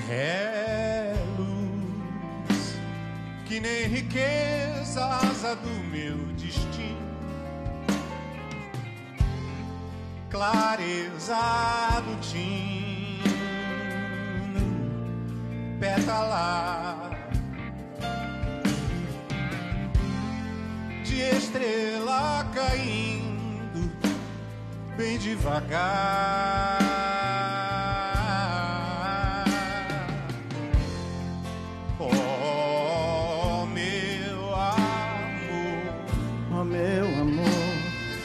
É luz que nem riqueza, asa do meu destino, clareza do tino, pétala de estrela caindo bem devagar. Oh, meu amor, oh meu amor,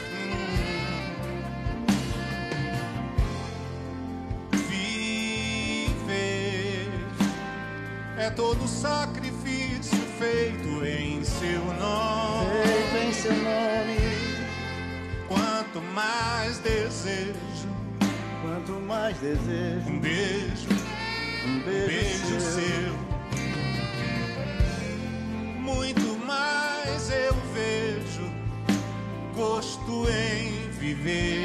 viver é todo sacrifício feito em seu nome. feito em seu nome. Quanto mais desejo, Quanto mais desejo, um beijo seu, muito mais eu vejo gosto em viver,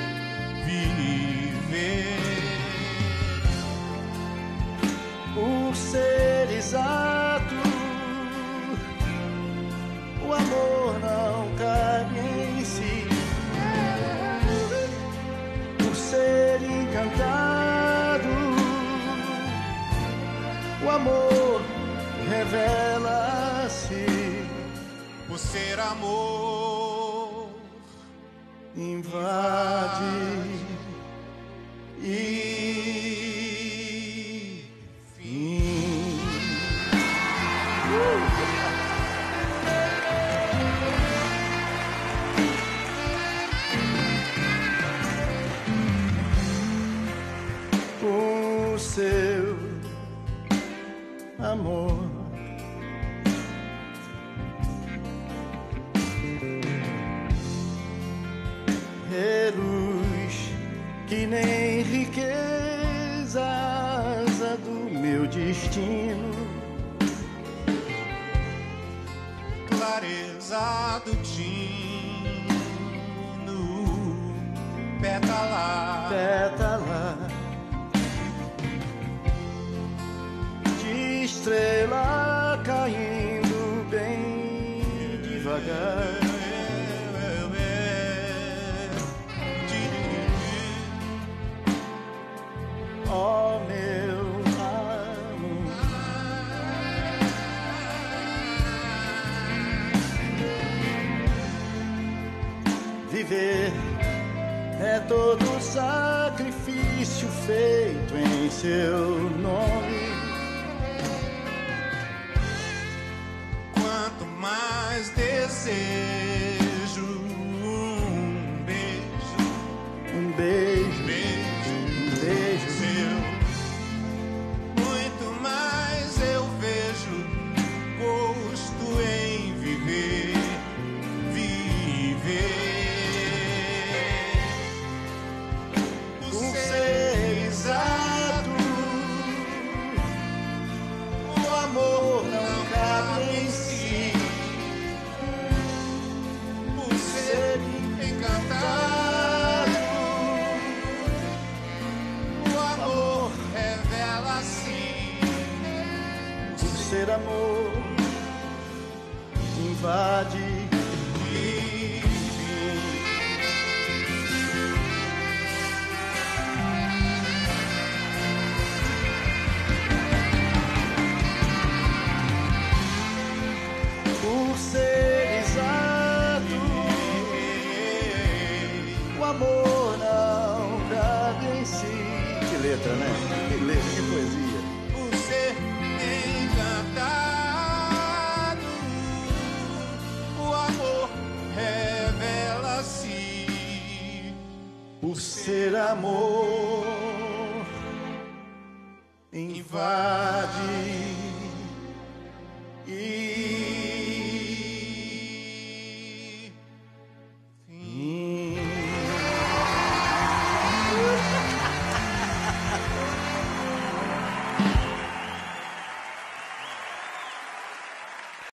viver. Por ser exato, o amor não cabe em si. Por ser encantado, o amor revela-se. Por ser amor, invade e fim. O seu amor é luz que nem riqueza, asa do meu destino, clareza do tino, pétala pétala de estrela caindo bem devagar. Oh meu amor, viver é todo sacrifício feito em seu nome. Quanto mais desejo, um beijo seu, muito mais eu vejo gosto em viver, viver. Por ser exato, o amor não cabe em si. Por ser encantado, o amor revela-se. Por ser amor, invade E por ser exato, o amor não cabe em si. Que letra, né? Que letra, que poesia. por ser encantado, o amor revela-se. Por ser amor, invade